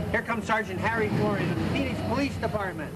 Here comes Sergeant Harry Flores of the Phoenix Police Department.